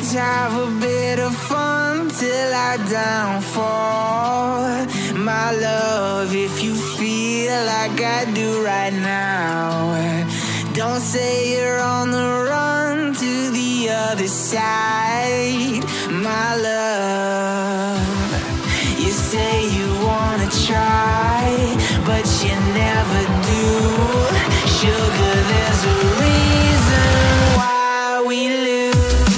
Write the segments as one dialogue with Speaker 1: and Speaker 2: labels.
Speaker 1: have a bit of fun till I downfall. My love, if you feel like I do right now, don't say you're on the run to the other side. My love, you say you wanna try, but you never do. Sugar, there's a reason why we lose.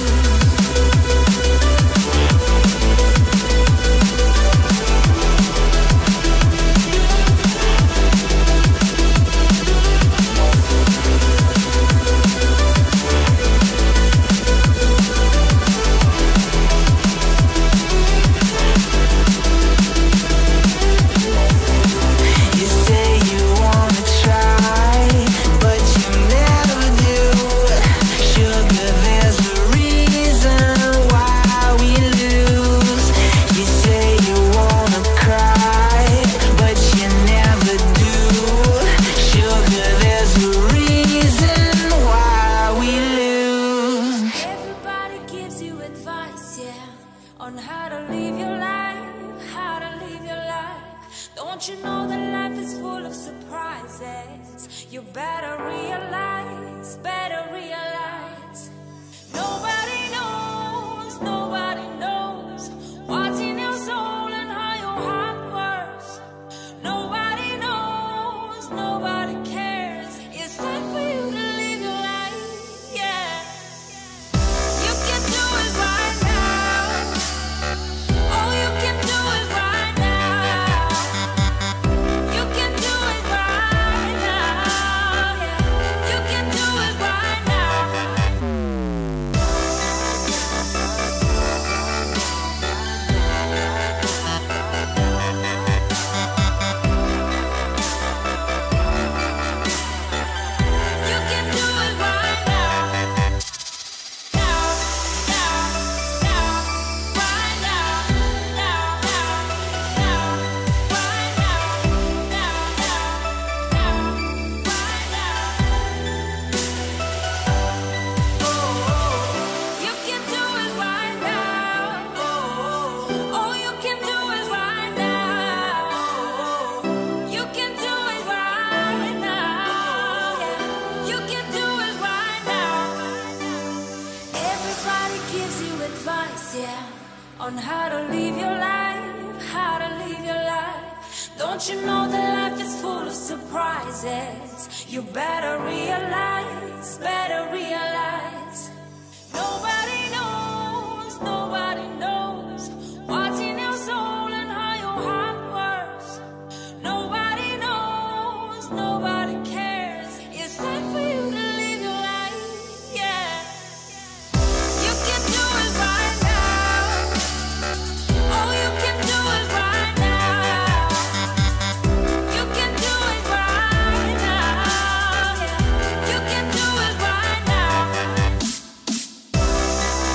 Speaker 2: On how to live your life, how to live your life. Don't you know that life is full of surprises? You better realize, better realize. Nobody knows, nobody knows what's in your soul and how your heart works. Nobody knows, nobody cares. It's time for you to live your life, yeah. You can do it right now. Oh, you can do it right now. You can do it right now, yeah. You can do it right now.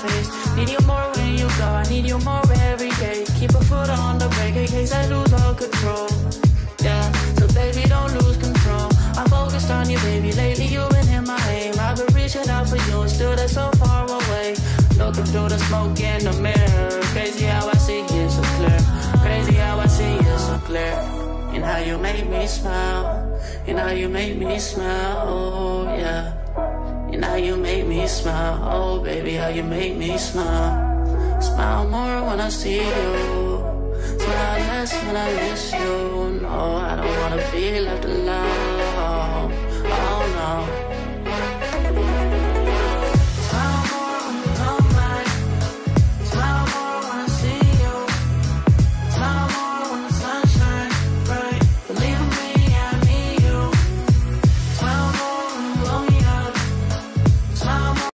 Speaker 3: face. Need you more when you go, I need you more every day. Keep a foot on the brake in case I lose all control. Yeah, so baby, don't lose control. I'm focused on you, baby. Lately you've been in my aim. I've been reaching out for you and still they're so far away. Looking through the smoke in the mirror. Crazy how I see you so clear. Crazy how I see you so clear. And how you make me smile. And how you make me smile, oh yeah. And how you make me smile, oh baby, how you make me smile. Smile more when I see you. Smile less when I miss you. No, I don't wanna be left alone.